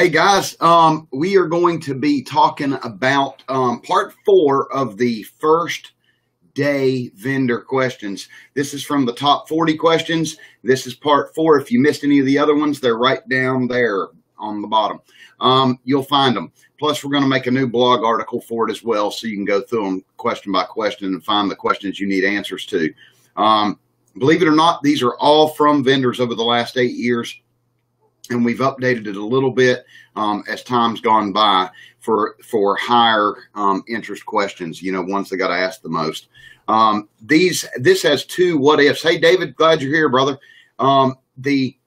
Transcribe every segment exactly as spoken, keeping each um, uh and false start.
Hey guys, um, we are going to be talking about um, part four of the first day vendor questions. This is from the top forty questions. This is part four. If you missed any of the other ones, they're right down there on the bottom. Um, you'll find them. Plus, we're going to make a new blog article for it as well, so you can go through them question by question and find the questions you need answers to. Um, believe it or not, these are all from vendors over the last eight years. And we've updated it a little bit um, as time's gone by for for higher um, interest questions, you know, ones that got asked the most. Um, these this has two what ifs. Hey, David, glad you're here, brother. Um, the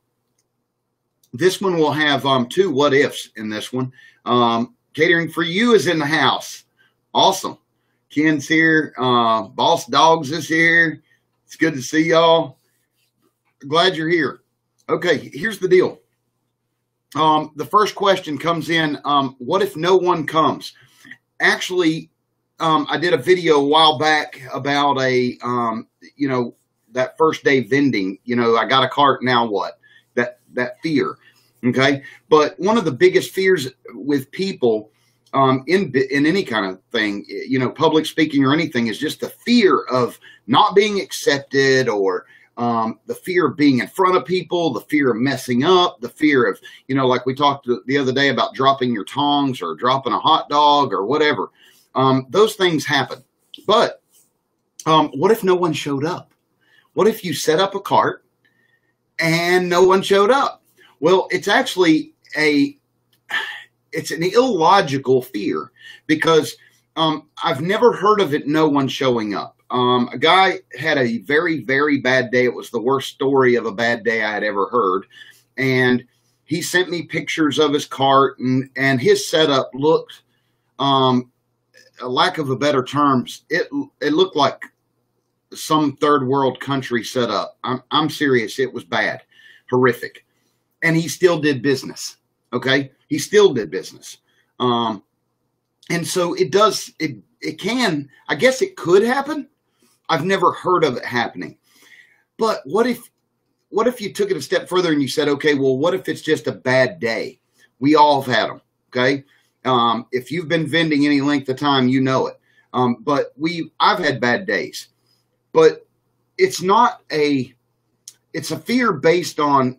this one will have um, two what ifs in this one. Um, catering for you is in the house. Awesome. Ken's here. Uh, Boss Dogs is here. It's good to see y'all. Glad you're here. Okay, here's the deal. Um, the first question comes in, um, what if no one comes? Actually, um, I did a video a while back about a, um, you know, that first day vending, you know, I got a cart, now what? That, that fear. Okay. But one of the biggest fears with people, um, in, in any kind of thing, you know, public speaking or anything, is just the fear of not being accepted, or Um, the fear of being in front of people, the fear of messing up, the fear of, you know, like we talked the other day about dropping your tongs or dropping a hot dog or whatever. Um, those things happen. But um, what if no one showed up? What if you set up a cart and no one showed up? Well, it's actually a, it's an illogical fear, because um, I've never heard of it, no one showing up. Um, a guy had a very, very bad day. It was the worst story of a bad day I had ever heard. And he sent me pictures of his cart, and, and his setup looked, um, a lack of a better terms, it, it looked like some third world country setup. I'm, I'm serious. It was bad, horrific. And he still did business. Okay. He still did business. Um, and so it does, it, it can, I guess it could happen. I've never heard of it happening. But what if, what if you took it a step further and you said, okay, well, what if it's just a bad day? We all have had them. Okay. Um, if you've been vending any length of time, you know it. Um, but we, I've had bad days, but it's not a, it's a fear based on,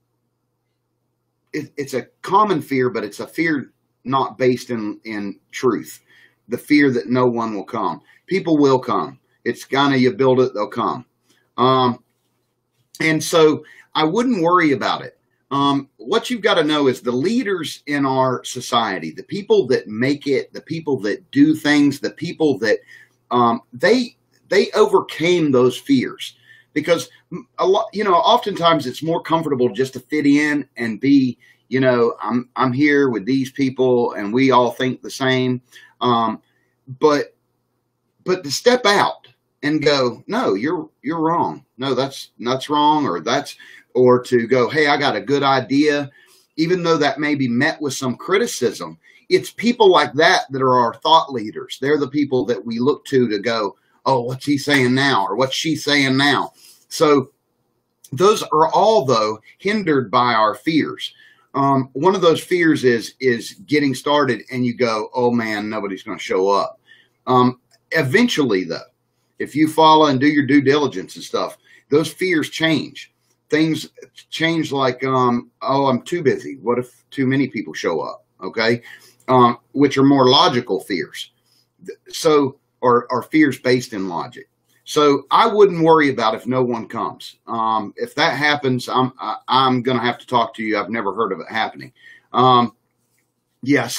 it, it's a common fear, but it's a fear not based in, in truth. The fear that no one will come. People will come. It's kind of, you build it, they'll come. Um, and so I wouldn't worry about it. Um, what you've got to know is the leaders in our society, the people that make it, the people that do things, the people that um, they they overcame those fears. Because a lot, you know, oftentimes it's more comfortable just to fit in and be, you know, I'm I'm here with these people and we all think the same. Um, but but to step out and go, no, you're you're wrong. No, that's that's wrong, or that's, or to go, hey, I got a good idea, even though that may be met with some criticism. It's people like that that are our thought leaders. They're the people that we look to to go, oh, what's he saying now, or what's she saying now? So those are all, though, hindered by our fears. Um, one of those fears is is getting started and you go, oh man, nobody's going to show up. Um, eventually, though, if you follow and do your due diligence and stuff, those fears change. Things change, like, um, oh, I'm too busy. What if too many people show up? Okay, um, which are more logical fears. So, or, or fears based in logic. So I wouldn't worry about if no one comes. Um, if that happens, I'm I, I'm going to have to talk to you. I've never heard of it happening. Um, yes,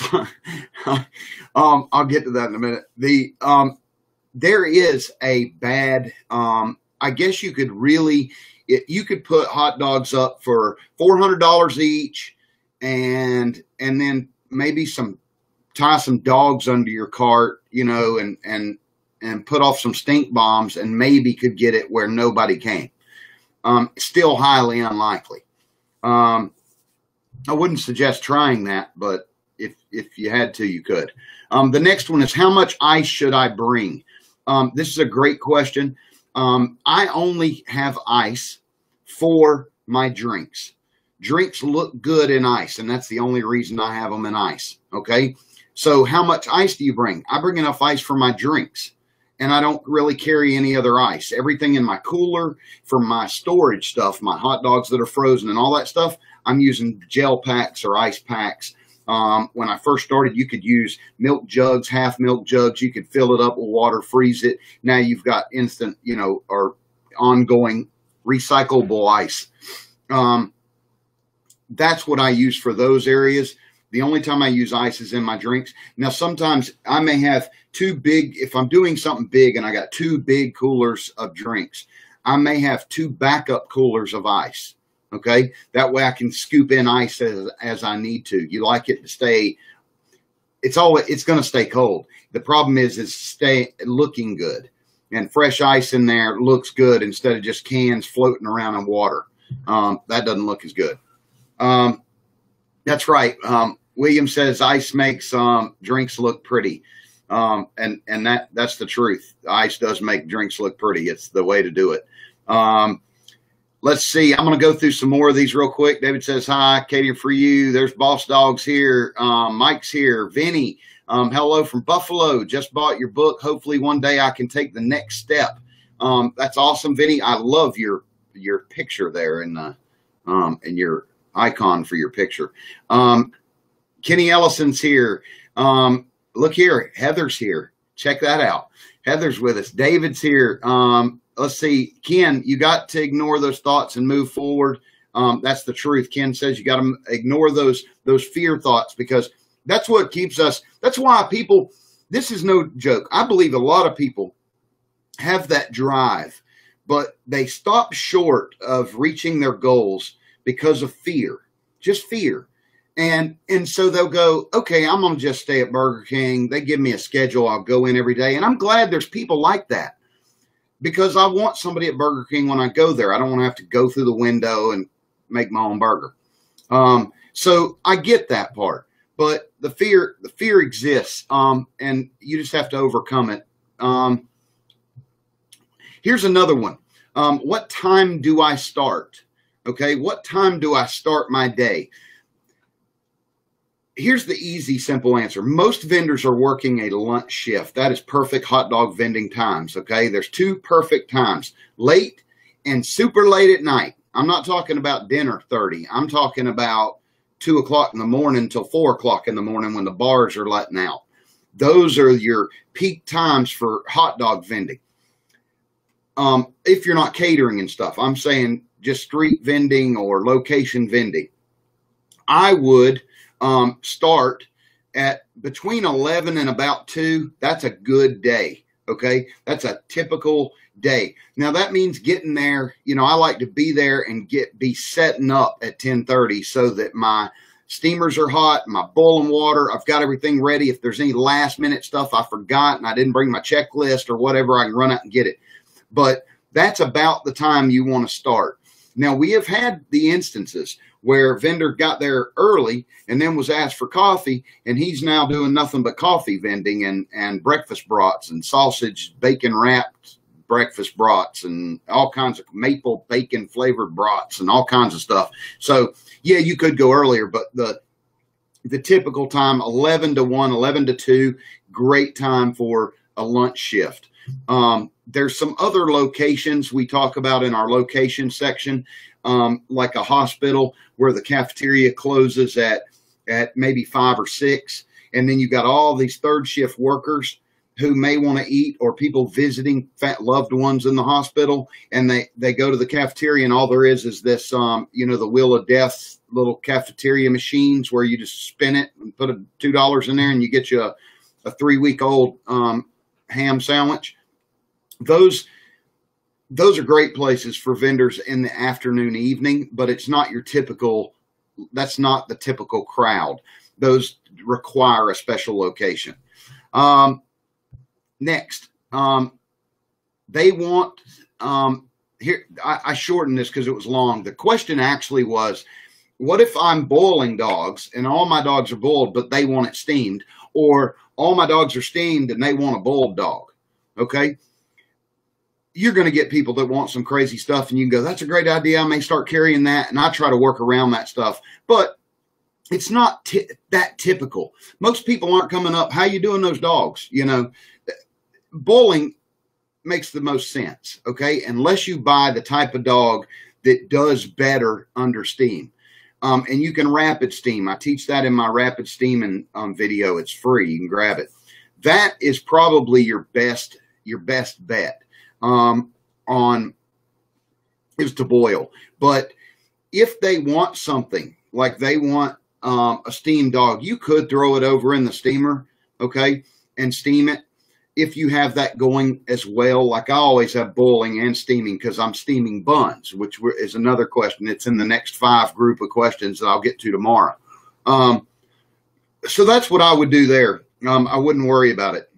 um, I'll get to that in a minute. The um, there is a bad. Um, I guess you could really, it, you could put hot dogs up for four hundred dollars each, and and then maybe some tie some dogs under your cart, you know, and and. and put off some stink bombs, and maybe could get it where nobody came. Um, still highly unlikely. Um, I wouldn't suggest trying that, but if, if you had to, you could. Um, the next one is, how much ice should I bring? Um, this is a great question. Um, I only have ice for my drinks. drinks look good in ice, and that's the only reason I have them in ice. Okay. So how much ice do you bring? I bring enough ice for my drinks, and I don't really carry any other ice. Everything in my cooler for my storage stuff, my hot dogs that are frozen and all that stuff, I'm using gel packs or ice packs. Um, when I first started, you could use milk jugs, half milk jugs. You could fill it up with water, freeze it. Now you've got instant, you know, or ongoing recyclable ice. Um, that's what I use for those areas. The only time I use ice is in my drinks. Now, sometimes I may have two big, if I'm doing something big and I got two big coolers of drinks, I may have two backup coolers of ice. Okay. That way I can scoop in ice as, as I need to. You like it to stay, it's always, it's going to stay cold. The problem is, is stay looking good, and fresh ice in there looks good instead of just cans floating around in water. Um, that doesn't look as good. Um, that's right. Um, William says ice makes um, drinks look pretty. Um, and, and that, that's the truth. Ice does make drinks look pretty. It's the way to do it. Um, let's see. I'm going to go through some more of these real quick. David says, hi, Katie, for you. There's Boss Dogs here. Um, Mike's here. Vinny, um, hello from Buffalo. Just bought your book. Hopefully one day I can take the next step. Um, that's awesome, Vinny. I love your, your picture there and, uh, um, and your icon for your picture. Um, Kenny Ellison's here. Um, look here. Heather's here. Check that out. Heather's with us. David's here. Um, let's see. Ken, you got to ignore those thoughts and move forward. Um, that's the truth. Ken says you got to ignore those, those fear thoughts, because that's what keeps us. That's why people, this is no joke. I believe a lot of people have that drive, but they stop short of reaching their goals because of fear, just fear. And, and so they'll go, okay, I'm going to just stay at Burger King. They give me a schedule. I'll go in every day. And I'm glad there's people like that, because I want somebody at Burger King when I go there. I don't want to have to go through the window and make my own burger. Um, so I get that part, but the fear, the fear exists. Um, and you just have to overcome it. Um, here's another one. Um, what time do I start? Okay. What time do I start my day? Here's the easy, simple answer. Most vendors are working a lunch shift. That is perfect hot dog vending times, okay? There's two perfect times, late and super late at night. I'm not talking about dinner thirty. I'm talking about two o'clock in the morning till four o'clock in the morning when the bars are letting out. Those are your peak times for hot dog vending. Um, if you're not catering and stuff, I'm saying just street vending or location vending. I would Um, start at between eleven and about two. That's a good day. Okay. That's a typical day. Now that means getting there. You know, I like to be there and get, be setting up at ten thirty so that my steamers are hot, my boiling water, I've got everything ready. If there's any last minute stuff I forgot and I didn't bring my checklist or whatever, I can run out and get it. But that's about the time you want to start. Now we have had the instances where vendor got there early and then was asked for coffee, and he's now doing nothing but coffee vending and, and breakfast brats and sausage, bacon wrapped breakfast brats and all kinds of maple bacon flavored brats and all kinds of stuff. So yeah, you could go earlier, but the, the typical time, eleven to one, eleven to two, great time for a lunch shift. Um, there's some other locations we talk about in our location section, um, like a hospital where the cafeteria closes at, at maybe five or six. And then you've got all these third shift workers who may want to eat, or people visiting fat loved ones in the hospital. And they, they go to the cafeteria, and all there is is this, um, you know, the Wheel of Death little cafeteria machines where you just spin it and put a two dollars in there and you get you a, a three week old, um, ham sandwich. Those, those are great places for vendors in the afternoon, evening, but it's not your typical, that's not the typical crowd. Those require a special location. Um, next, um, they want, um, here, I, I shortened this because it was long. The question actually was, what if I'm boiling dogs and all my dogs are boiled, but they want it steamed, or all my dogs are steamed and they want a boiled dog? Okay. you're going to get people that want some crazy stuff, and you can go, that's a great idea. I may start carrying that. And I try to work around that stuff, but it's not t- that typical. Most people aren't coming up, how you doing those dogs? You know, bowling makes the most sense. Okay. Unless you buy the type of dog that does better under steam. Um, and you can rapid steam. I teach that in my rapid steaming um, video. It's free. You can grab it. That is probably your best, your best bet. Um, on is to boil. But if they want something, like they want um, a steam dog, you could throw it over in the steamer, okay, and steam it if you have that going as well. Like I always have boiling and steaming because I'm steaming buns, which is another question. It's in the next five group of questions that I'll get to tomorrow. Um, so that's what I would do there. Um, I wouldn't worry about it.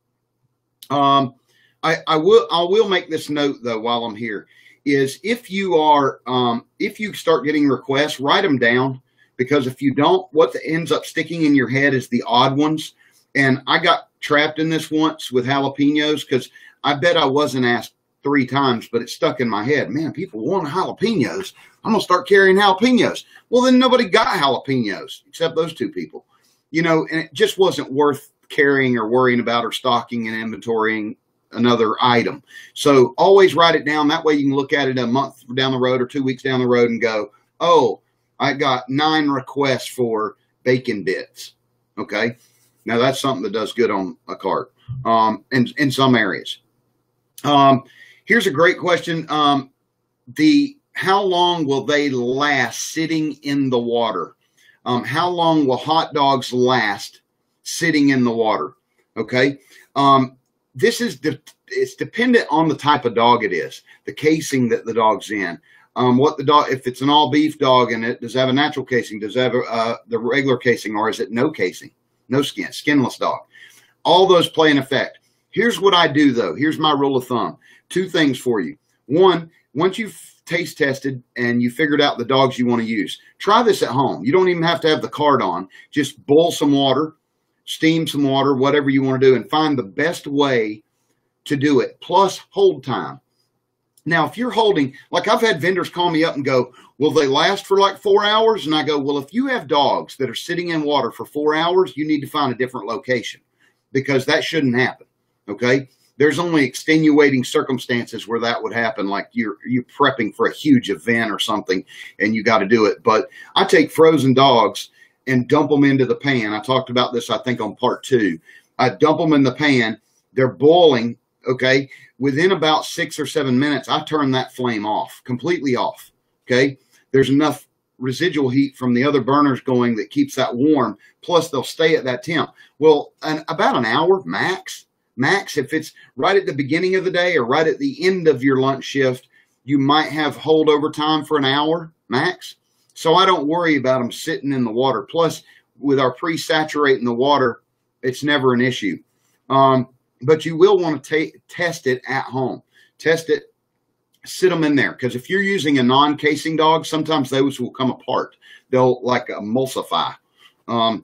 Um, I, I will I will make this note though while I'm here is if you are um, if you start getting requests, write them down, because if you don't, what ends up sticking in your head is the odd ones. And I got trapped in this once with jalapenos because I bet I wasn't asked three times, but it stuck in my head. Man, people want jalapenos. I'm gonna start carrying jalapenos. Well, then nobody got jalapenos except those two people, you know, and it just wasn't worth carrying or worrying about or stocking and inventorying another item. So always write it down. That way you can look at it a month down the road or two weeks down the road and go, oh, I got nine requests for bacon bits. Okay. Now that's something that does good on a cart um, in, in some areas. Um, here's a great question. Um, the, how long will they last sitting in the water? Um, how long will hot dogs last sitting in the water? Okay. Um, This is de- it's dependent on the type of dog it is, the casing that the dog's in, um, what the dog, if it's an all beef dog and it does it have a natural casing, does it have a, uh, the regular casing, or is it no casing, no skin, skinless dog? All those play an effect. Here's what I do though. Here's my rule of thumb. Two things for you. One, once you've taste tested and you figured out the dogs you want to use, try this at home. You don't even have to have the card on. Just boil some water, steam some water, whatever you want to do, and find the best way to do it, plus hold time. Now, if you're holding, like I've had vendors call me up and go, will they last for like four hours? And I go, well, if you have dogs that are sitting in water for four hours, you need to find a different location, because that shouldn't happen, okay? There's only extenuating circumstances where that would happen, like you're you're prepping for a huge event or something and you got to do it. But I take frozen dogs and dump them into the pan. I talked about this, I think, on part two. I dump them in the pan. They're boiling, okay? Within about six or seven minutes, I turn that flame off, completely off, okay? There's enough residual heat from the other burners going that keeps that warm, plus they'll stay at that temp. Well, an, about an hour max, max, if it's right at the beginning of the day or right at the end of your lunch shift, you might have holdover time for an hour max. So I don't worry about them sitting in the water. Plus, with our pre-saturating the water, it's never an issue. Um, but you will want to test it at home. Test it, sit them in there. Because if you're using a non-casing dog, sometimes those will come apart. They'll like emulsify. Um,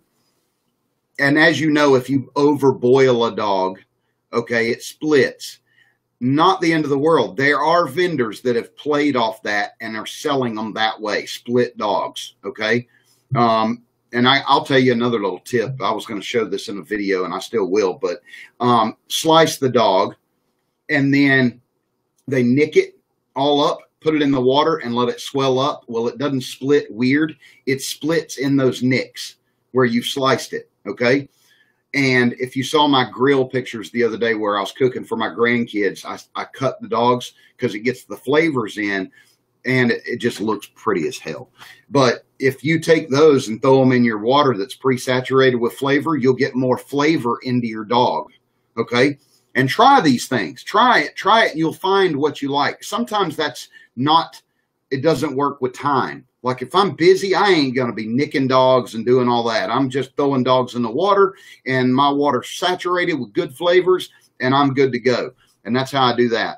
and as you know, if you overboil a dog, okay, it splits. Not the end of the world. There are vendors that have played off that and are selling them that way, split dogs, okay? Um, and I, I'll tell you another little tip. I was going to show this in a video, and I still will, but um, slice the dog, and then they nick it all up, put it in the water, and let it swell up. Well, it doesn't split weird. It splits in those nicks where you sliced it, okay? And if you saw my grill pictures the other day where I was cooking for my grandkids, I, I cut the dogs because it gets the flavors in, and it, it just looks pretty as hell. But if you take those and throw them in your water that's pre-saturated with flavor, you'll get more flavor into your dog, okay? And try these things. Try it. Try it, and you'll find what you like. Sometimes that's not, it doesn't work with time. Like if I'm busy, I ain't going to be nicking dogs and doing all that. I'm just throwing dogs in the water, and my water's saturated with good flavors, and I'm good to go. And that's how I do that.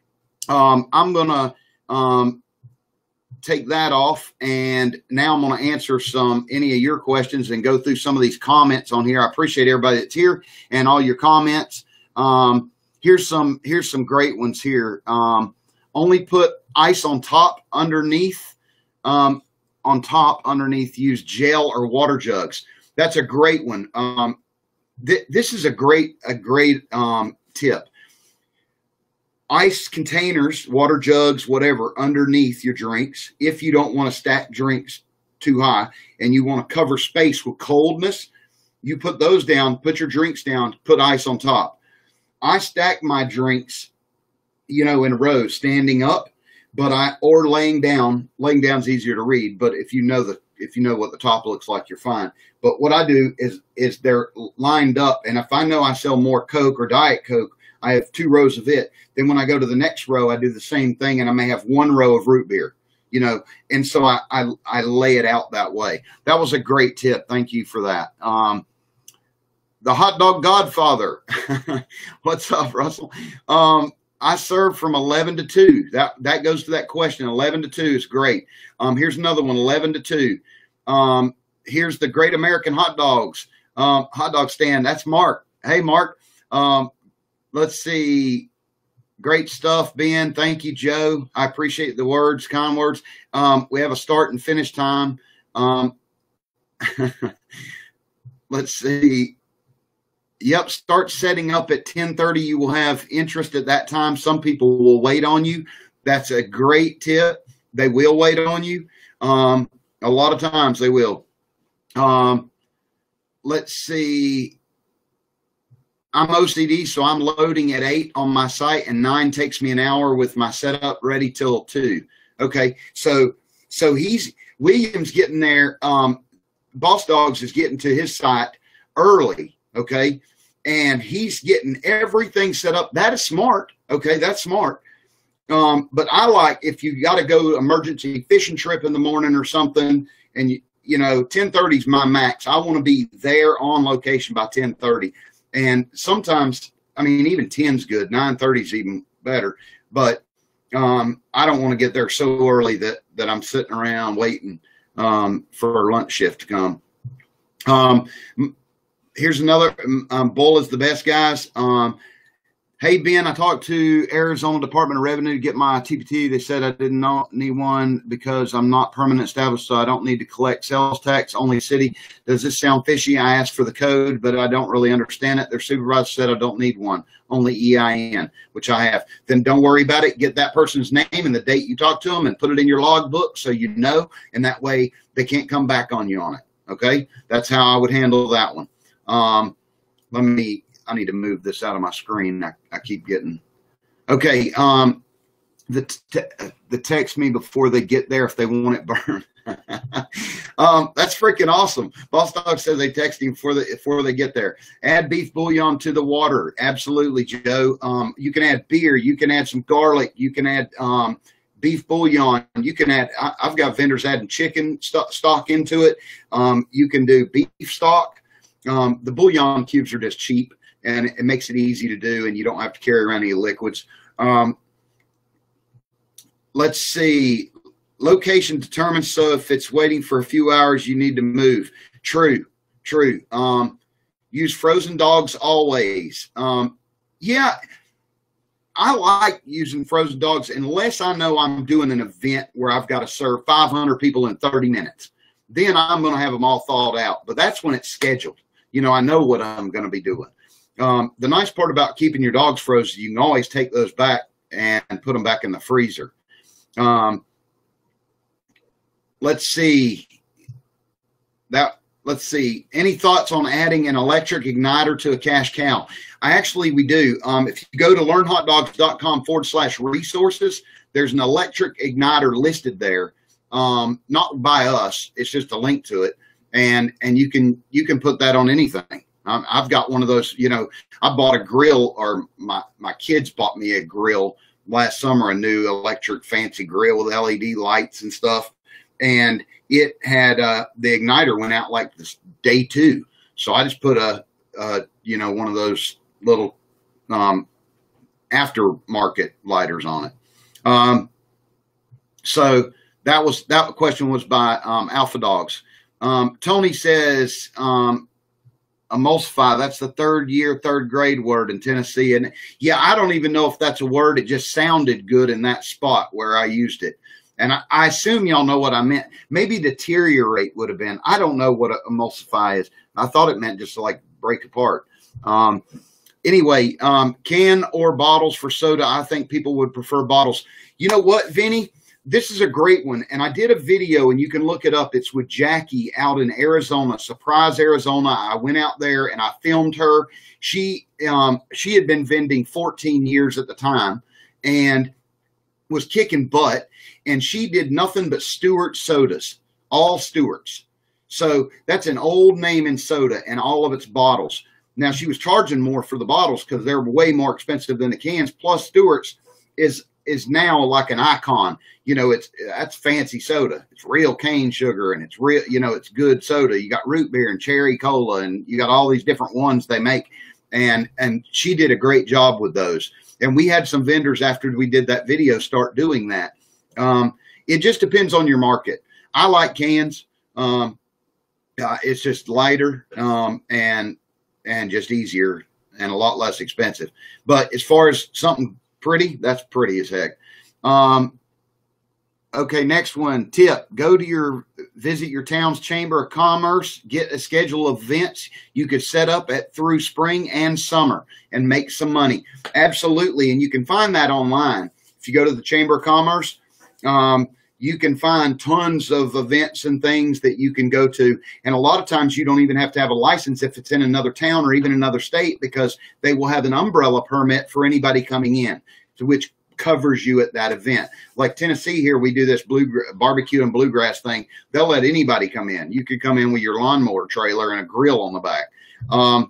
Um, I'm going to um, take that off, and now I'm going to answer some any of your questions and go through some of these comments on here. I appreciate everybody that's here and all your comments. Um, here's some here's some great ones here. Um, only put ice on top, underneath, um, on top, underneath. Use gel or water jugs. That's a great one. Um, th this is a great a great um, tip. Ice containers, water jugs, whatever, underneath your drinks. If you don't want to stack drinks too high and you want to cover space with coldness, you put those down, put your drinks down, put ice on top. I stack my drinks, you know, in rows, standing up, but I, or laying down. Laying down is easier to read, but if you know the, if you know what the top looks like, you're fine. But what I do is, is they're lined up. And if I know I sell more Coke or Diet Coke, I have two rows of it. Then when I go to the next row, I do the same thing, and I may have one row of root beer, you know, and so I, I, I lay it out that way. That was a great tip. Thank you for that. Um, the hot dog godfather. What's up, Russell? Um, I serve from eleven to two. That, that goes to that question. eleven to two is great. Um, here's another one, eleven to two. Um, here's the Great American Hot Dogs, um, hot dog stand. That's Mark. Hey, Mark. Um, let's see. Great stuff, Ben. Thank you, Joe. I appreciate the words, kind words. Um, we have a start and finish time. Um, let's see. Yep, start setting up at ten thirty. You will have interest at that time. Some people will wait on you. That's a great tip. They will wait on you. Um, a lot of times they will. Um, let's see. I'm O C D, so I'm loading at eight on my site, and nine takes me an hour with my setup ready till two. Okay, so so he's William's getting there. Um, Boss Dogs is getting to his site early. Okay, and he's getting everything set up. That is smart. Okay, that's smart. Um, but I like, if you got to go emergency fishing trip in the morning or something, and you you know ten thirty is my max. I want to be there on location by ten thirty. And sometimes, I mean, even ten's good. nine thirty is even better. But um, I don't want to get there so early that, that I'm sitting around waiting um, for lunch shift to come. Um, here's another. Um, Bull is the best, guys. Um, hey, Ben, I talked to Arizona Department of Revenue to get my T P T. They said I didn't need one because I'm not permanent established, so I don't need to collect sales tax, only city. Does this sound fishy? I asked for the code, but I don't really understand it. Their supervisor said I don't need one, only E I N, which I have. Then don't worry about it. Get that person's name and the date you talked to them and put it in your logbook so you know, and that way they can't come back on you on it, okay? That's how I would handle that one. Um, let me... I need to move this out of my screen. I, I keep getting, okay. Um, the, te the text me before they get there if they want it burned. um, that's freaking awesome. Boss Dog says they text him before, the, before they get there. Add beef bouillon to the water. Absolutely, Joe. Um, you can add beer. You can add some garlic. You can add um, beef bouillon. You can add, I, I've got vendors adding chicken st stock into it. Um, you can do beef stock. Um, the bouillon cubes are just cheap, and it makes it easy to do, and you don't have to carry around any liquids. Um, let's see. Location determined, so if it's waiting for a few hours, you need to move. True, true. Um, use frozen dogs always. Um, yeah, I like using frozen dogs unless I know I'm doing an event where I've got to serve five hundred people in thirty minutes. Then I'm going to have them all thawed out, but that's when it's scheduled. You know, I know what I'm going to be doing. Um, the nice part about keeping your dogs frozen, you can always take those back and put them back in the freezer. Um, let's see that. Let's see. Any thoughts on adding an electric igniter to a cash cow? I actually, we do. Um, if you go to learn hot dogs dot com forward slash resources, there's an electric igniter listed there. Um, not by us. It's just a link to it. And, and you can, you can put that on anything. I've got one of those, you know, I bought a grill, or my, my kids bought me a grill last summer, a new electric fancy grill with L E D lights and stuff. And it had, uh, the igniter went out like this day two. So I just put a, uh, you know, one of those little, um, aftermarket lighters on it. Um, so that was, that question was by, um, Alpha Dogs. Um, Tony says, um, emulsify. That's the third year, third grade word in Tennessee. And yeah, I don't even know if that's a word. It just sounded good in that spot where I used it. And I, I assume y'all know what I meant. Maybe deteriorate would have been. I don't know what emulsify is. I thought it meant just to like break apart. Um, anyway, um, can or bottles for soda. I think people would prefer bottles. You know what, Vinny? This is a great one. And I did a video, and you can look it up. It's with Jackie out in Arizona, Surprise, Arizona. I went out there and I filmed her. She, um, she had been vending fourteen years at the time and was kicking butt. And she did nothing but Stewart sodas, all Stewarts. So that's an old name in soda and all of its bottles. Now, she was charging more for the bottles because they're way more expensive than the cans. Plus, Stewart's is is now like an icon. You know, it's that's fancy soda. It's real cane sugar, and it's real, you know, it's good soda. You got root beer and cherry cola, and you got all these different ones they make. And and she did a great job with those. And we had some vendors after we did that video start doing that. Um, it just depends on your market. I like cans. Um, uh, it's just lighter, um, and, and just easier and a lot less expensive. But as far as something pretty, that's pretty as heck. Um, okay. Next one, tip, go to your, visit your town's chamber of commerce, get a schedule of events you could set up at through spring and summer and make some money. Absolutely. And you can find that online. If you go to the Chamber of Commerce, Um, you can find tons of events and things that you can go to. And a lot of times you don't even have to have a license if it's in another town or even another state, because they will have an umbrella permit for anybody coming in, to which covers you at that event. Like Tennessee here, we do this blue barbecue and bluegrass thing. They'll let anybody come in. You could come in with your lawnmower trailer and a grill on the back. Um,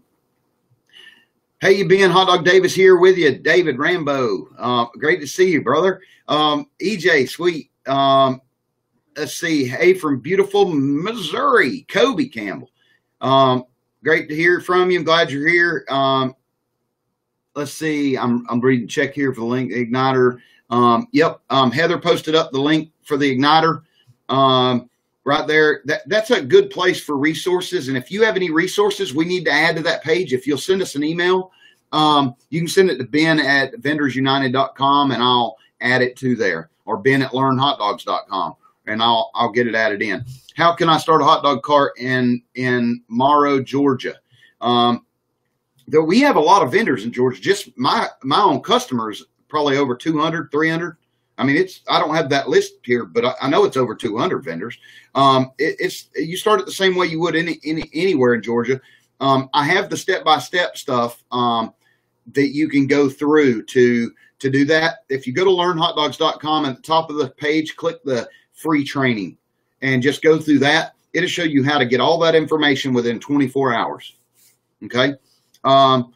Hey, you been? Hot Dog Davis here with you. David Rambo. Uh, great to see you, brother. Um, E J, sweet. Um, let's see. Hey, from beautiful Missouri, Kobe Campbell. Um, great to hear from you. I'm glad you're here. Um, let's see. I'm, I'm reading check here for the link, Igniter. Um, yep. Um, Heather posted up the link for the Igniter. Um, right there. That, that's a good place for resources. And if you have any resources we need to add to that page, if you'll send us an email, um, you can send it to Ben at vendors united dot com and I'll add it to there, or Ben at learn hot dogs dot com and I'll, I'll get it added in. How can I start a hot dog cart in, in Morrow, Georgia? Um, though we have a lot of vendors in Georgia, just my, my own customers, probably over two hundred, three hundred. I mean, it's, I don't have that list here, but I, I know it's over two hundred vendors. Um, it, it's, you start it the same way you would any, any anywhere in Georgia. Um, I have the step-by-step stuff, um, that you can go through to, to do that. If you go to learn hot dogs dot com, at the top of the page, click the free training and just go through that. It'll show you how to get all that information within twenty-four hours. Okay. Um,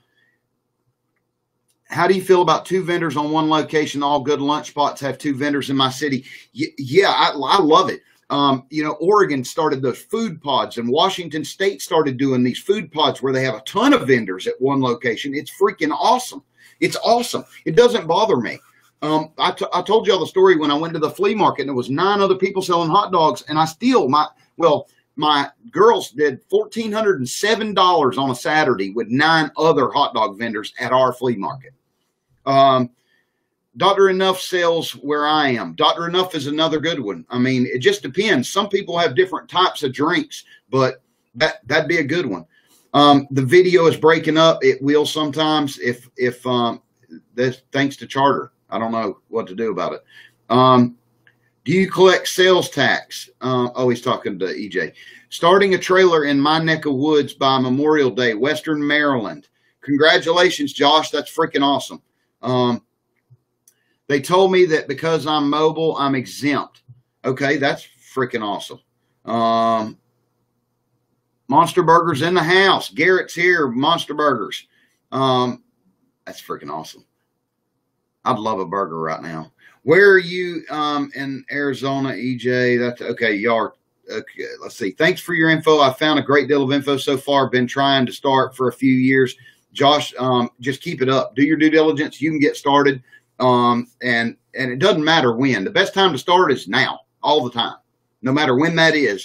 How do you feel about two vendors on one location? All good lunch spots have two vendors in my city. Y yeah, I, I love it. Um, you know, Oregon started those food pods, and Washington State started doing these food pods where they have a ton of vendors at one location. It's freaking awesome. It's awesome. It doesn't bother me. Um, I, t I told y'all the story when I went to the flea market and there was nine other people selling hot dogs, and I still, my, well, my girls did one thousand four hundred seven dollars on a Saturday with nine other hot dog vendors at our flea market. Um, Doctor Enough sells where I am. Doctor Enough is another good one. I mean, it just depends. Some people have different types of drinks, but that, that'd be a good one. Um, the video is breaking up. It will sometimes if, if, um, that's thanks to Charter. I don't know what to do about it. Um, do you collect sales tax? Uh, oh, he's talking to E J. Starting a trailer in my neck of woods by Memorial Day, Western Maryland. Congratulations, Josh. That's freaking awesome. Um, they told me that because I'm mobile, I'm exempt. Okay, that's freaking awesome. Um, Monster Burgers in the house. Garrett's here, Monster Burgers. Um, that's freaking awesome. I'd love a burger right now. Where are you um, in Arizona, E J? That's okay. Y'all are, okay, let's see. Thanks for your info. I found a great deal of info so far. Been trying to start for a few years. Josh, um, just keep it up. Do your due diligence. You can get started. Um, and, and it doesn't matter when. The best time to start is now, all the time, no matter when that is.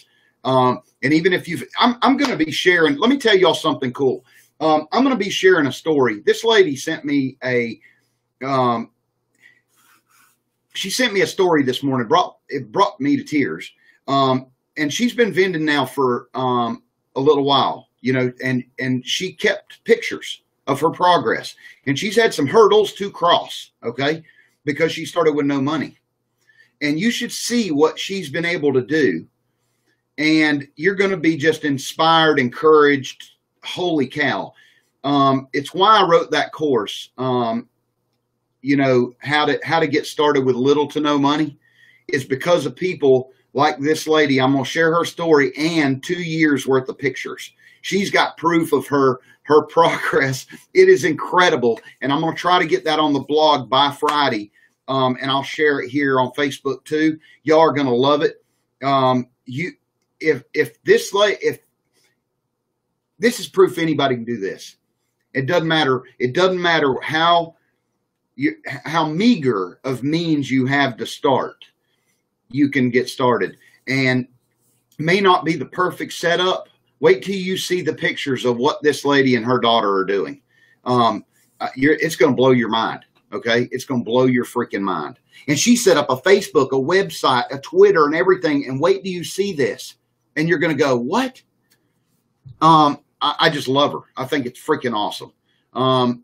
Um, and even if you've, I'm, I'm going to be sharing, let me tell y'all something cool. Um, I'm going to be sharing a story. This lady sent me a, um, she sent me a story this morning, brought, it brought me to tears. Um, and she's been vending now for, um, a little while, you know, and, and she kept pictures of her progress, and she's had some hurdles to cross. Okay. Because she started with no money, and you should see what she's been able to do. And you're going to be just inspired, encouraged. Holy cow. Um, it's why I wrote that course. Um, you know, how to, how to get started with little to no money is because of people like this lady. I'm going to share her story and two years worth of pictures. She's got proof of her, her progress. It is incredible. And I'm going to try to get that on the blog by Friday. Um, and I'll share it here on Facebook too. Y'all are going to love it. Um, you, if, if this, if this is proof anybody can do this, it doesn't matter. It doesn't matter how you, how meager of means you have to start. You can get started, and may not be the perfect setup. Wait till you see the pictures of what this lady and her daughter are doing. Um, you're, it's going to blow your mind. Okay. It's going to blow your freaking mind. And she set up a Facebook, a website, a Twitter, and everything. And wait till you see this, and you're going to go, what? Um, I, I just love her. I think it's freaking awesome. Um,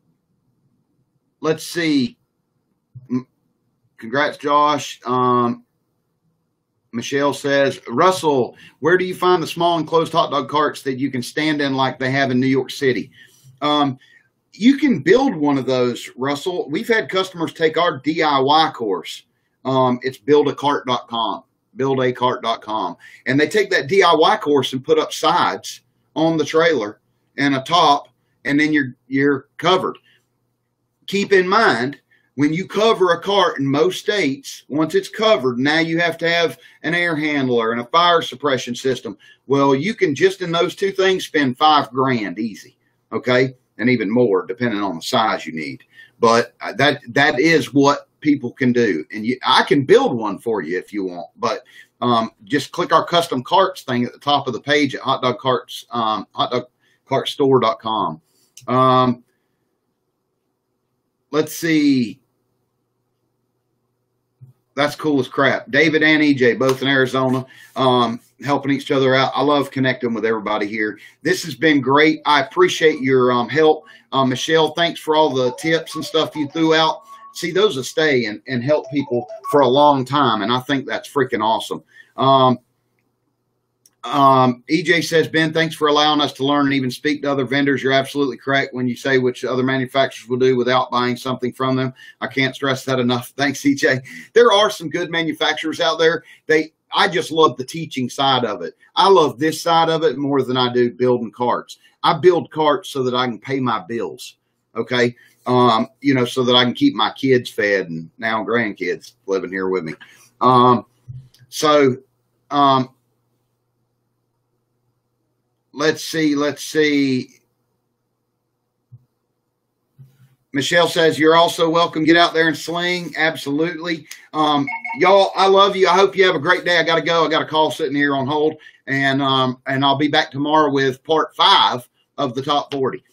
let's see. Congrats, Josh. Um, Michelle says, Russell, where do you find the small enclosed hot dog carts that you can stand in like they have in New York City? Um, you can build one of those, Russell. We've had customers take our D I Y course. Um, it's build a cart dot com, build a cart dot com. And they take that D I Y course and put up sides on the trailer and a top, and then you're, you're covered. Keep in mind, when you cover a cart in most states, once it's covered, now you have to have an air handler and a fire suppression system. Well, you can just in those two things spend five grand easy, okay? And even more depending on the size you need. But that that is what people can do. And you, I can build one for you if you want. But um, just click our custom carts thing at the top of the page at hot dog carts, um, hot dog cart store dot com. Um, let's see. That's cool as crap. David and E J, both in Arizona, um, helping each other out. I love connecting with everybody here. This has been great. I appreciate your um, help. Um, Michelle, thanks for all the tips and stuff you threw out. See, those will stay and, and help people for a long time, and I think that's freaking awesome. Um, Um, E J says, Ben, thanks for allowing us to learn and even speak to other vendors. You're absolutely correct when you say which other manufacturers will do without buying something from them. I can't stress that enough. Thanks, E J. There are some good manufacturers out there. They, I just love the teaching side of it. I love this side of it more than I do building carts. I build carts so that I can pay my bills. Okay. Um, you know, so that I can keep my kids fed and now grandkids living here with me. Um, so, um, Let's see. Let's see. Michelle says, you're also welcome. Get out there and sling. Absolutely. Um, y'all, I love you. I hope you have a great day. I got to go. I got a call sitting here on hold. And, um, and I'll be back tomorrow with part five of the top forty.